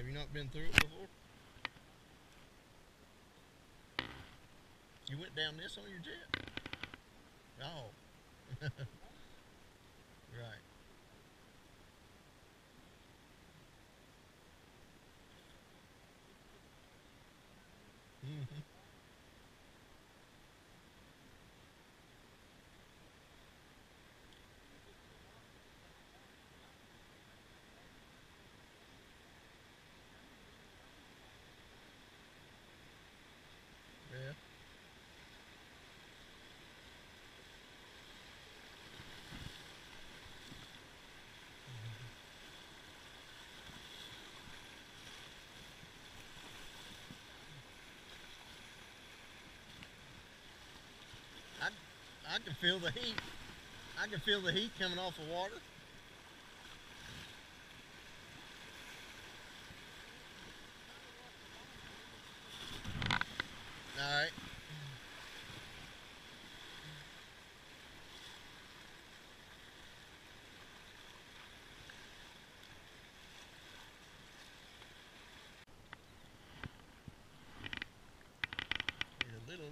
Have you not been through it before? You went down this on your jet? Oh. Right. Hmm. Yeah. I, I can feel the heat. I can feel the heat coming off the water. All right. A little.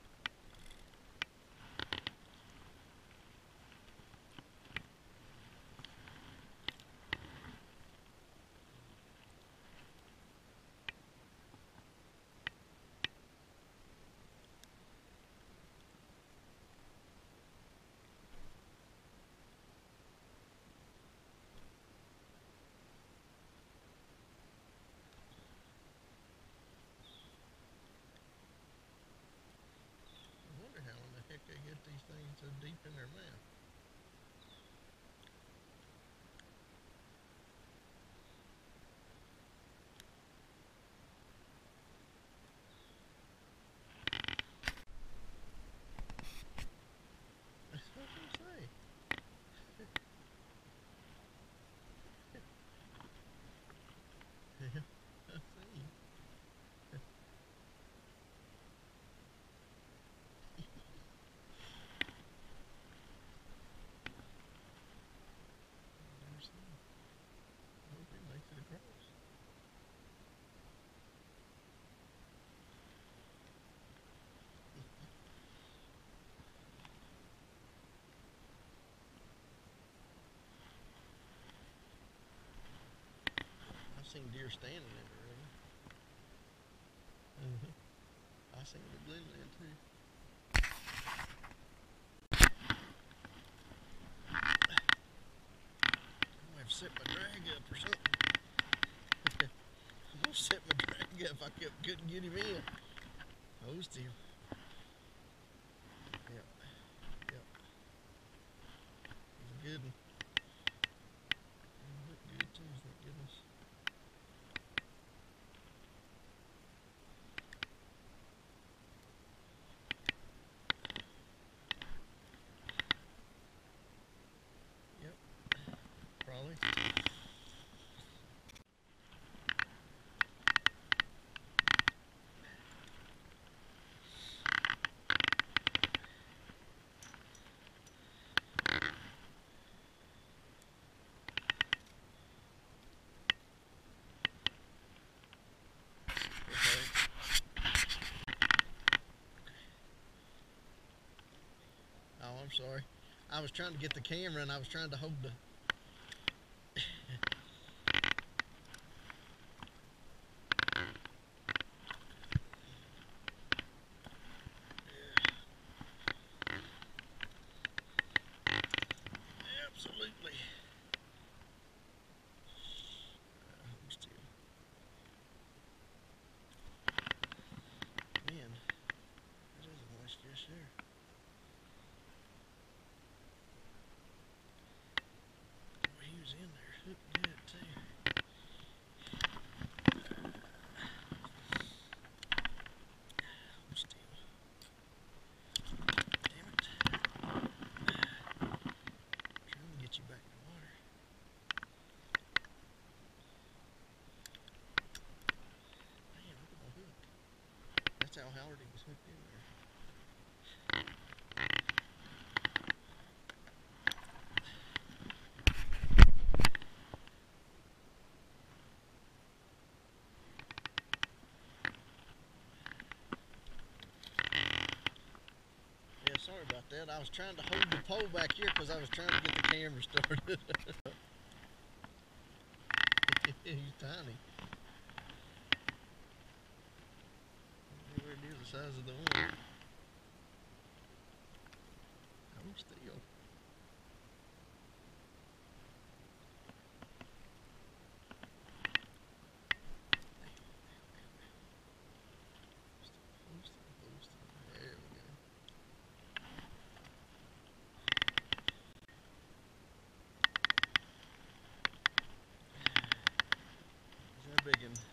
I wonder how in the heck they get these things so deep in their mouth. That's what I'm saying. Yeah, I see. Never seen. I hope it makes it across. I've seen deer standing in it already. Mm-hmm. I seen the Glenland too. I'm gonna have to set my drag up or something. I'm gonna set my drag up. I couldn't get him in. Hold still. Yep. Yep. He's a good one. He look good too. Thank goodness. Yep. Probably. Okay. Oh, I'm sorry. I was trying to get the camera and I was trying to hold the. Absolutely. Hold still. Man, that is a nice fish there. Boy, he was in there. Hooked good too. Hold still. Damn it. Trying to get you back in the water. Man, look at my hook. That's how Howard he was hooked in there. about that. I was trying to hold the pole back here because I was trying to get the camera started. He's tiny. Anywhere near the size of the one. I'm still. There we go. Is that big one?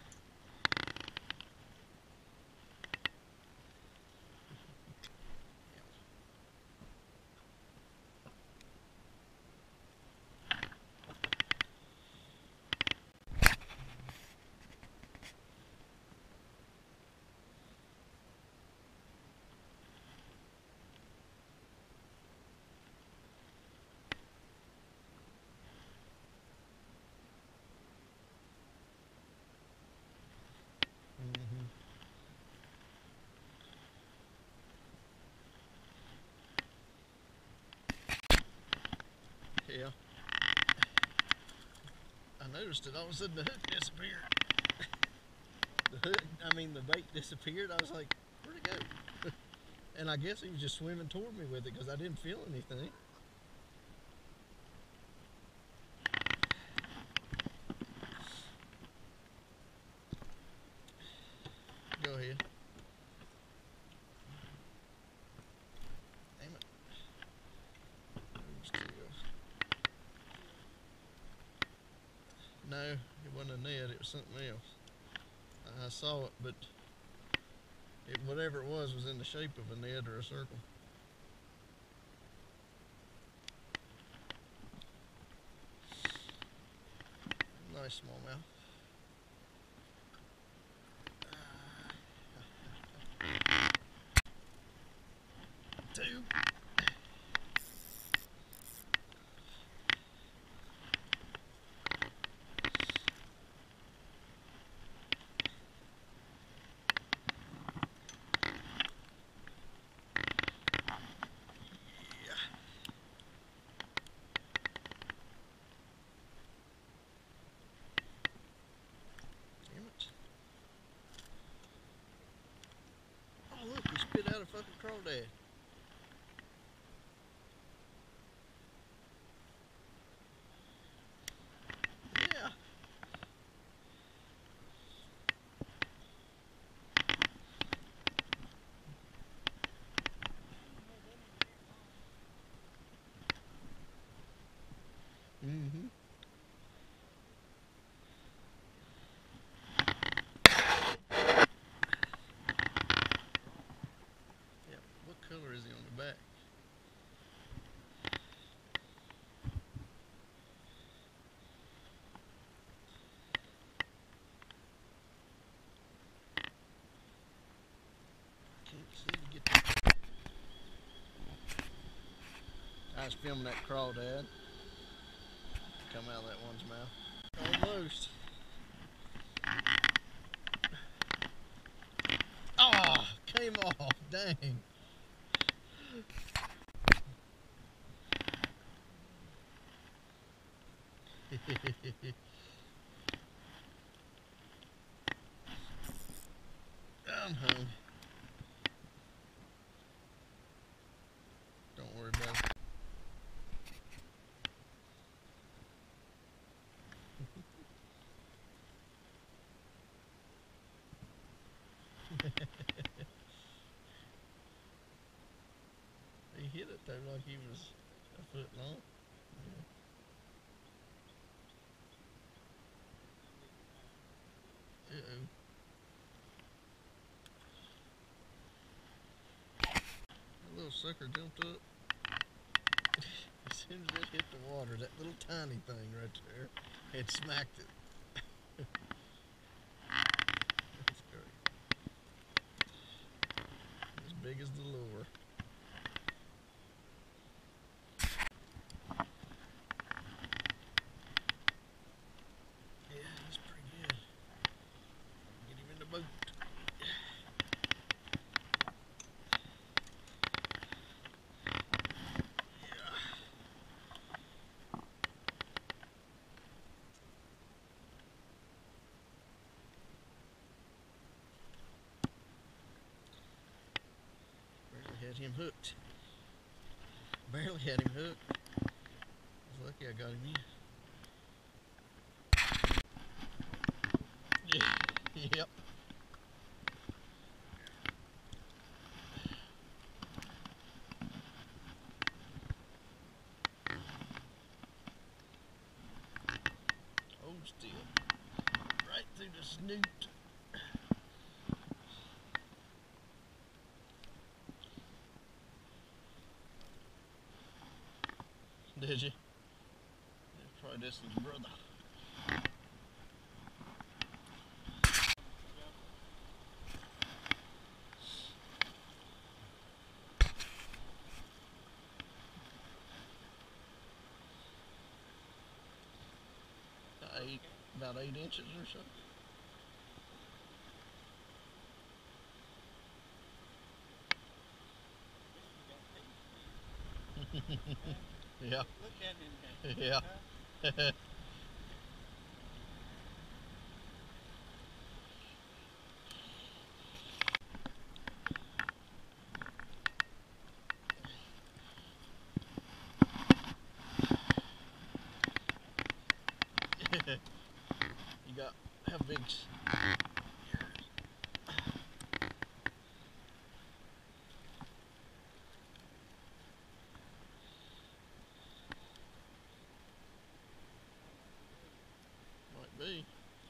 Yeah. I noticed it. All of a sudden the hook disappeared. The bait disappeared. I was like, where'd it go? And I guess he was just swimming toward me with it because I didn't feel anything. Go ahead. Damn it. No, it wasn't a net, it was something else. I saw it, but whatever it was in the shape of a net or a circle. Nice smallmouth. Two. Spit out a fucking crawdad. Yeah. Mm-hmm. Yeah. What color is he on the back? Can't seem to get that. I was filming that crawdad. Come out of that one's mouth. Almost. Oh, came off. Dang. I'm hung. Don't worry about it. He hit it though like he was a foot long. Yeah. Uh-oh. That little sucker jumped up. As soon as it hit the water, that little tiny thing right there had smacked it. That's great. As big as the lure. Yeah, he's pretty good. Get him in the boat. Had him hooked. Barely had him hooked. I was lucky I got him in. Yep. Hold still. Right through the snoot. Did you? That's probably this his brother. 8, about 8 inches or so. Yeah. Look at him. Yeah. You got how big's might be.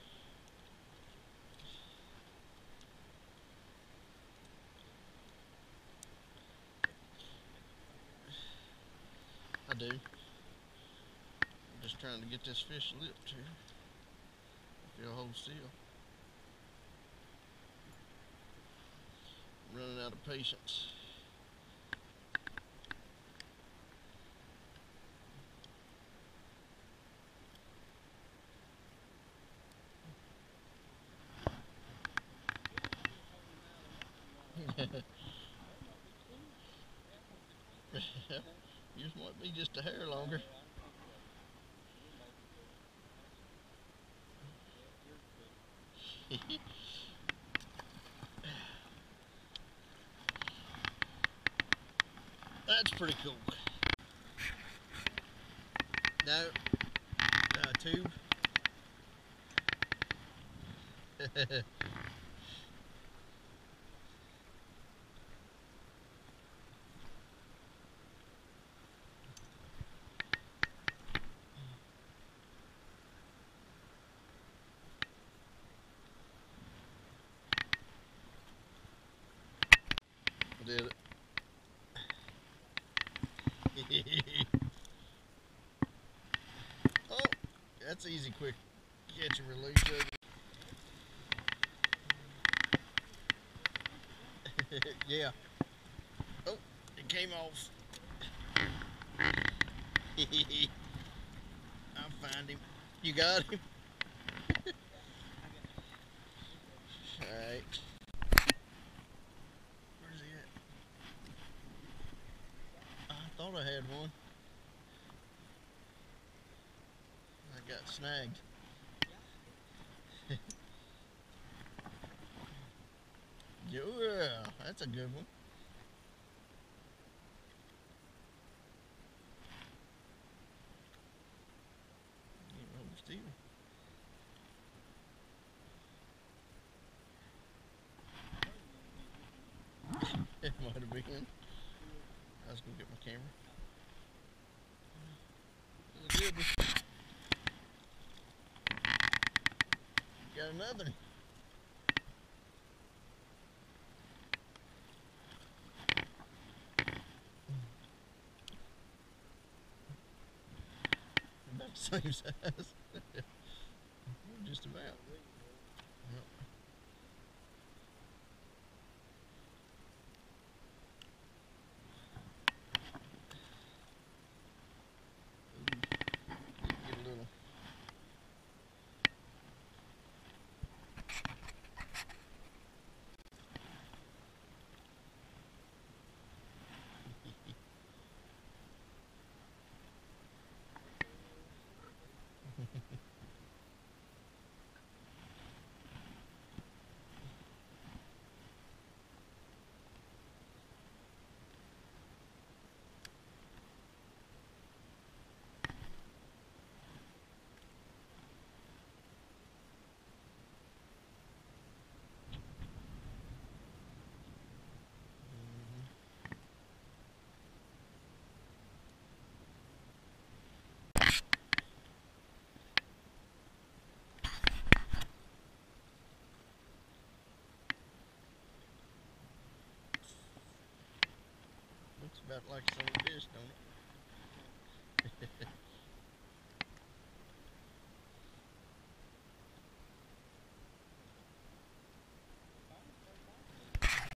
I do. I'm just trying to get this fish lipped here. If you'll hold still. I'm running out of patience. Yours might be just a hair longer. That's pretty cool. No, tube. Did it. Oh, that's easy, quick catch and release of it. Yeah. Oh, it came off. I'll find him. You got him? Alright. Where's he at? I thought I had one. I got snagged. Yeah, that's a good one. Hold still. It might have been. I was gonna get my camera. It was a good one. Got another. About the same size. Just about. Yep. Get a little. about like some fish, don't it?